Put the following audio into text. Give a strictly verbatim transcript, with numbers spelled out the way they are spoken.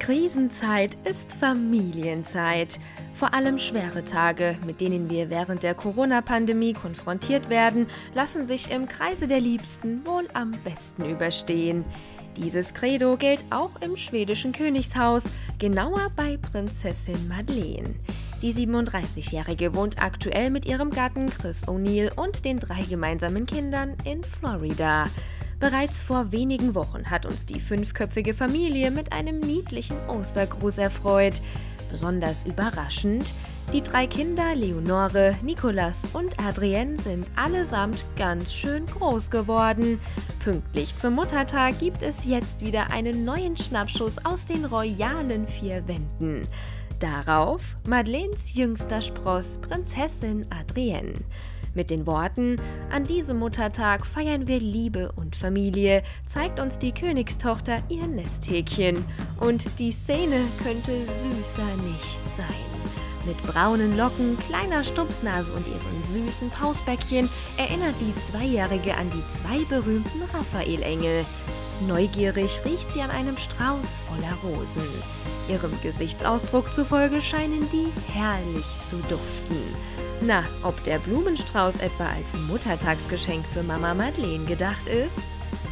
Krisenzeit ist Familienzeit. Vor allem schwere Tage, mit denen wir während der Corona-Pandemie konfrontiert werden, lassen sich im Kreise der Liebsten wohl am besten überstehen. Dieses Credo gilt auch im schwedischen Königshaus, genauer bei Prinzessin Madeleine. Die siebenunddreißigjährige wohnt aktuell mit ihrem Gatten Chris O'Neill und den drei gemeinsamen Kindern in Florida. Bereits vor wenigen Wochen hat uns die fünfköpfige Familie mit einem niedlichen Ostergruß erfreut. Besonders überraschend: Die drei Kinder Leonore, Nicolas und Adrienne sind allesamt ganz schön groß geworden. Pünktlich zum Muttertag gibt es jetzt wieder einen neuen Schnappschuss aus den royalen vier Wänden. Darauf Madeleines jüngster Spross, Prinzessin Adrienne. Mit den Worten: An diesem Muttertag feiern wir Liebe und Familie, zeigt uns die Königstochter ihr Nesthäkchen. Und die Szene könnte süßer nicht sein. Mit braunen Locken, kleiner Stupsnase und ihren süßen Pausbäckchen erinnert die Zweijährige an die zwei berühmten Raphael-Engel. Neugierig riecht sie an einem Strauß voller Rosen. Ihrem Gesichtsausdruck zufolge scheinen die herrlich zu duften. Na, ob der Blumenstrauß etwa als Muttertagsgeschenk für Mama Madeleine gedacht ist?